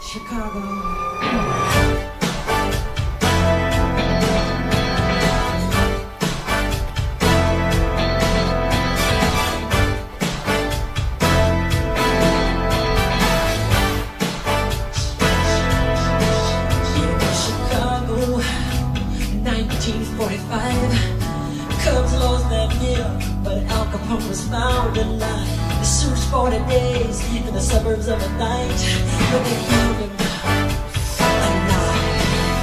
Chicago. Cubs lost that year, but Al Capone was found alive. They searched for the days in the suburbs of the night, but they found him alive.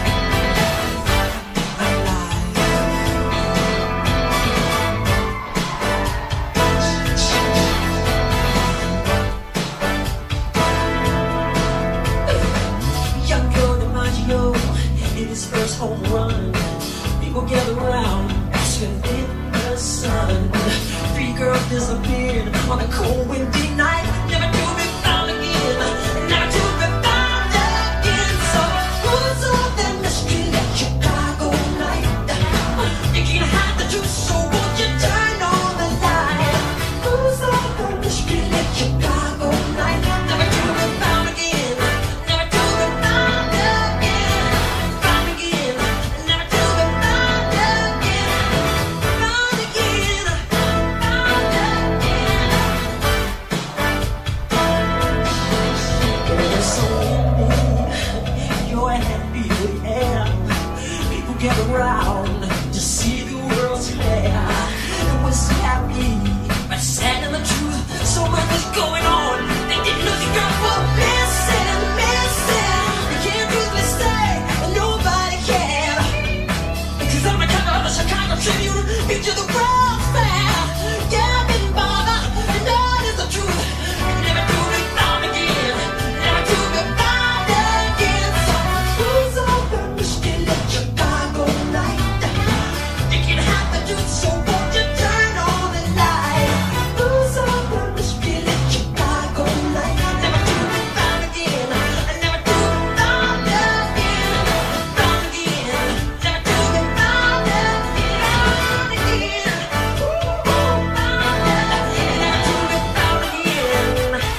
Young Joe DiMaggio hit his first home run. People gather around, asking if the sun. Three girls disappeared on a cold, windy night, never to be found again, never to be found again. So who's up in the street at Chicago night? You can't hide the truth, so won't you turn on the light? Who's up in the street at Chicago night? Never to be found again, never to be found again, found again, never to be found again, found again, found again. You're so empty, you're happy, yeah. People get around to see the world's fair. It was happy, but sad in the truth. So much is going on. They didn't know the girls were missing, missing. You can't really stay, and nobody cared. Because I'm the cover of the Chicago Tribune, picture the world fair. Yeah, I didn't bother, and that is the truth. Never to be found again, never to be found again. So who's up in the street at Chicago night? You can't hide the truth, so won't you turn on the light? Who's up in the street at Chicago night? Never to be found again, never to be found again, found again, never to be found again, found again, found again, never to be found again, found again,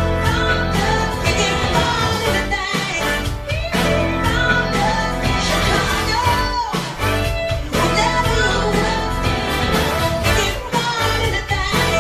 found in the day, found again, Chicago, will never get found in the day,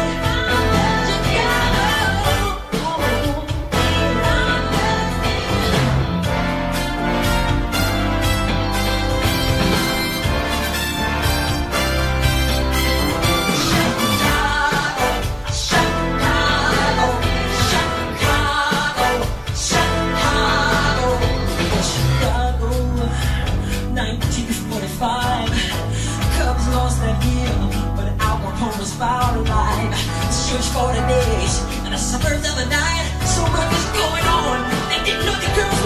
Chicago, 1945. Cubs lost that year, but Al Capone was found alive. Search for the days and the suburbs of the night. So much is going on. They didn't know the girls